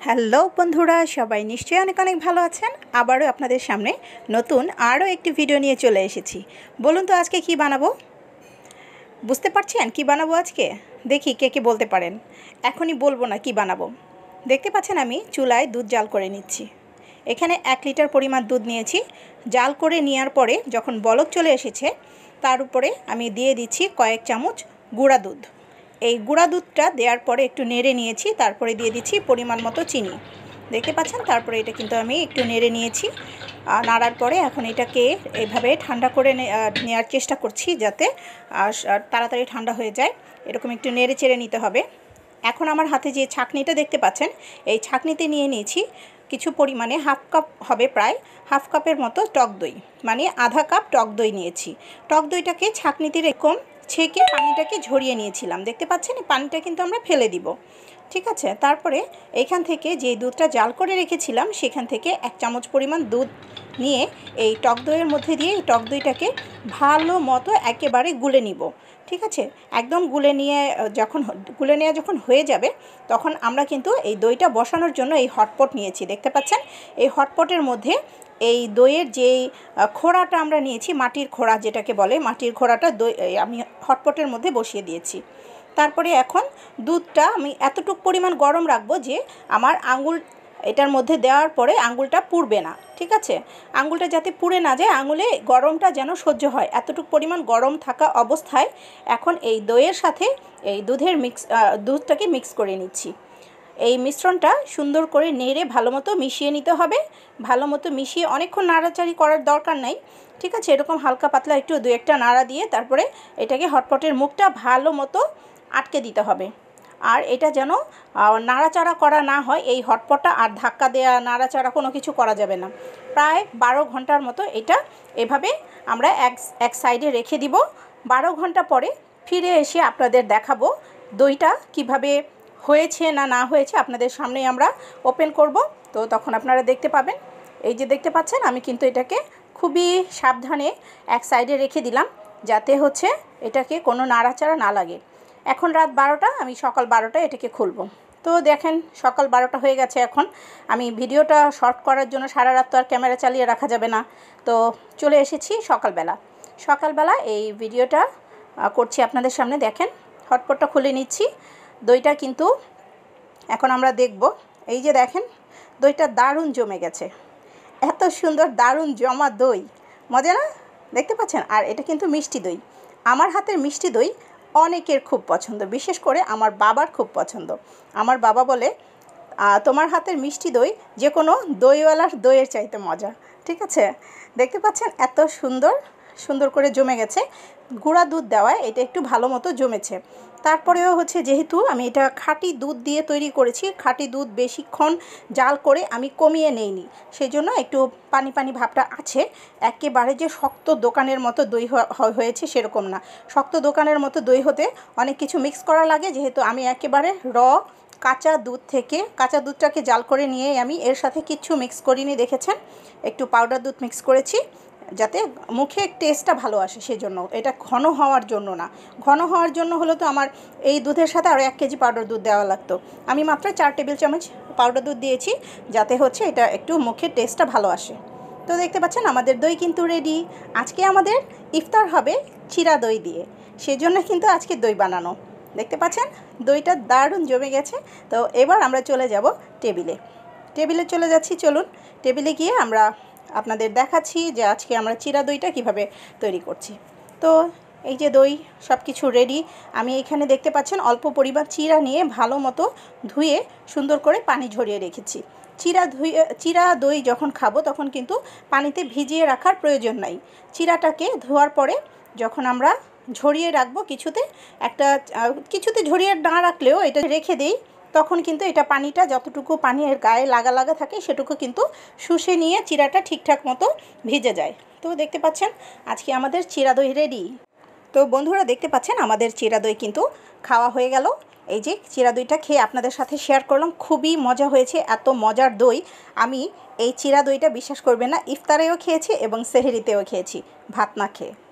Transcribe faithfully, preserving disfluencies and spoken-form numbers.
Hello বন্ধুরা, সবাই নিশ্চয়ই অনেক অনেক ভালো আছেন। আবারও আপনাদের সামনে নতুন আরও একটি ভিডিও নিয়ে চলে এসেছি। বলুন তো আজকে কি বানাবো? বুঝতে পারছেন কি বানাবো আজকে? দেখি কে কে বলতে পারেন। এখনই বলবো না কি বানাবো। দেখতে পাচ্ছেন আমি চুলায় দুধ জাল করে নিচ্ছি। এখানে এক লিটার পরিমাণ দুধ নিয়েছি। জাল করে নেওয়ার পরে যখন বলক চলে এসেছে তার উপরে আমি দিয়ে দিচ্ছি কয়েক চামচ গুঁড়া দুধ। এই গুঁড়া দুধটা দেওয়ার পরে একটু নেড়ে নিয়েছি, তারপরে দিয়ে দিচ্ছি পরিমাণ মতো চিনি। দেখতে পাচ্ছেন, তারপরে এটা কিন্তু আমি একটু নেড়ে নিয়েছি। নাড়ার পরে এখন এটাকে এভাবে ঠান্ডা করে নেওয়ার চেষ্টা করছি যাতে তাড়াতাড়ি ঠান্ডা হয়ে যায়। এরকম একটু নেড়ে চেড়ে নিতে হবে। এখন আমার হাতে যে ছাঁকনিটা দেখতে পাচ্ছেন, এই ছাঁকনিতে নিয়ে নিয়েছি কিছু পরিমাণে হাফ কাপ হবে, প্রায় হাফ কাপের মতো টক দই, মানে আধা কাপ টক দই নিয়েছি। টক দইটাকে ছাঁকনিতে এরকম ছেঁকে পানিটাকে ঝরিয়ে নিয়েছিলাম। দেখতে পাচ্ছেন এই পানিটা কিন্তু আমরা ফেলে দিব, ঠিক আছে। তারপরে এইখান থেকে যে দুধটা জাল করে রেখেছিলাম সেখান থেকে এক চামচ পরিমাণ দুধ নিয়ে এই টক দইয়ের মধ্যে দিয়ে এই টক দইটাকে ভালো মতো একেবারে গুলে নিব, ঠিক আছে। একদম গুলে নিয়ে যখন গুলে নেওয়া যখন হয়ে যাবে তখন আমরা কিন্তু এই দইটা বসানোর জন্য এই হটপট নিয়েছি। দেখতে পাচ্ছেন এই হটপটের মধ্যে এই দইয়ের যেই খোড়াটা আমরা নিয়েছি, মাটির খোড়া যেটাকে বলে, মাটির খোড়াটা দই আমি হটপটের মধ্যে বসিয়ে দিয়েছি। তারপরে এখন দুধটা আমি এতটুক পরিমাণ গরম রাখবো যে আমার আঙুল এটার মধ্যে দেওয়ার পরে আঙুলটা পুড়বে না, ঠিক আছে। আঙুলটা যাতে পুড়ে না যায়, আঙুলে গরমটা যেন সহ্য হয়, এতটুক পরিমাণ গরম থাকা অবস্থায় এখন এই দইয়ের সাথে এই দুধের মিক্স দুধটাকে মিক্স করে নিচ্ছি। এই মিশ্রণটা সুন্দর করে নেড়ে ভালো মতো মিশিয়ে নিতে হবে। ভালো মতো মিশিয়ে অনেকক্ষণ নাড়াচাড়ি করার দরকার নাই, ঠিক আছে। এরকম হালকা পাতলা একটু দু একটা নাড়া দিয়ে তারপরে এটাকে হটপটের মুখটা ভালো মতো আটকে দিতে হবে। আর এটা যেন নাড়াচাড়া করা না হয়, এই হটপটটা আর ধাক্কা দেওয়া নাড়াচাড়া কোনো কিছু করা যাবে না। প্রায় বারো ঘন্টার মতো এটা এভাবে আমরা এক এক সাইডে রেখে দিব। বারো ঘন্টা পরে ফিরে এসে আপনাদের দেখাবো দইটা কিভাবে হয়েছে না না হয়েছে। আপনাদের সামনেই আমরা ওপেন করব, তো তখন আপনারা দেখতে পাবেন। এই যে দেখতে পাচ্ছেন আমি কিন্তু এটাকে খুবই সাবধানে এক সাইডে রেখে দিলাম যাতে হচ্ছে এটাকে কোনো নাড়াচাড়া না লাগে। এখন রাত বারোটা, আমি সকাল বারোটায় এটাকে খুলব। তো দেখেন সকাল বারোটা হয়ে গেছে। এখন আমি ভিডিওটা শর্ট করার জন্য সারা রাত তো আর ক্যামেরা চালিয়ে রাখা যাবে না, তো চলে এসেছি সকালবেলা। সকালবেলা এই ভিডিওটা করছি আপনাদের সামনে। দেখেন হটপটটা খুলে নিচ্ছি। দইটা কিন্তু এখন আমরা দেখব। এই যে দেখেন দইটা দারুণ জমে গেছে, এত সুন্দর দারুণ জমা দই, মজা না? দেখতে পাচ্ছেন। আর এটা কিন্তু মিষ্টি দই। আমার হাতের মিষ্টি দই অনেকের খুব পছন্দ, বিশেষ করে আমার বাবার খুব পছন্দ। আমার বাবা বলে তোমার হাতের মিষ্টি দই যে কোনো দইওয়ালার দইয়ের চাইতে মজা, ঠিক আছে। দেখতে পাচ্ছেন এত সুন্দর সুন্দর করে জমে গেছে। গুঁড়া দুধ দেওয়ায় এটা একটু ভালো মতো জমেছে। তারপরেও হচ্ছে যেহেতু আমি এটা খাঁটি দুধ দিয়ে তৈরি করেছি, খাঁটি দুধ বেশিক্ষণ জাল করে আমি কমিয়ে নেইনি, সেই জন্য একটু পানি পানি ভাবটা আছে। একেবারে যে শক্ত দোকানের মতো দই হয়েছে সেরকম না। শক্ত দোকানের মতো দই হতে অনেক কিছু মিক্স করা লাগে, যেহেতু আমি একেবারে র কাঁচা দুধ থেকে কাঁচা দুধটাকে জাল করে নিয়ে আমি এর সাথে কিচ্ছু মিক্স করিনি। দেখেছেন একটু পাউডার দুধ মিক্স করেছি যাতে মুখে টেস্টটা ভালো আসে, সেজন্য। এটা ঘন হওয়ার জন্য না। ঘন হওয়ার জন্য হলো তো আমার এই দুধের সাথে আরও এক কেজি পাউডার দুধ দেওয়া লাগতো। আমি মাত্র চার টেবিল চামচ পাউডার দুধ দিয়েছি যাতে হচ্ছে এটা একটু মুখের টেস্টটা ভালো আসে। তো দেখতে পাচ্ছেন আমাদের দই কিন্তু রেডি। আজকে আমাদের ইফতার হবে চিরা দই দিয়ে, সেজন্য কিন্তু আজকে দই বানানো। দেখতে পাচ্ছেন দইটা দারুণ জমে গেছে। তো এবার আমরা চলে যাব টেবিলে। টেবিলে চলে যাচ্ছি, চলুন। টেবিলে গিয়ে আমরা আপনাদের দেখাচ্ছি যে আজকে আমরা চিরা দইটা কিভাবে তৈরি করছি। তো এই যে দই সব কিছু রেডি। আমি এখানে দেখতে পাচ্ছেন অল্প পরিমাণ চিরা নিয়ে ভালো মতো ধুয়ে সুন্দর করে পানি ঝরিয়ে রেখেছি। চিরা ধুয়ে চিরা দই যখন খাবো তখন কিন্তু পানিতে ভিজিয়ে রাখার প্রয়োজন নাই। চিরাটাকে ধোয়ার পরে যখন আমরা ঝরিয়ে রাখবো কিছুতে, একটা কিছুতে ঝরিয়ে না রাখলেও এটা রেখে দেই, তখন কিন্তু এটা পানিটা যতটুকু পানি এর গায়ে লাগা লাগা থাকে সেটুকু কিন্তু শুষে নিয়ে চিরাটা ঠিকঠাক মতো ভিজে যায়। তো দেখতে পাচ্ছেন আজকে আমাদের চিরা দই রেডি। তো বন্ধুরা দেখতে পাচ্ছেন আমাদের চিরা দই কিন্তু খাওয়া হয়ে গেল। এই যে চিরা দইটা খেয়ে আপনাদের সাথে শেয়ার করলাম, খুবই মজা হয়েছে। এত মজার দই আমি এই চিরা দইটা বিশ্বাস করবেন না, ইফতারেও খেয়েছি এবং সেহরিতেও খেয়েছি ভাত না খেয়ে।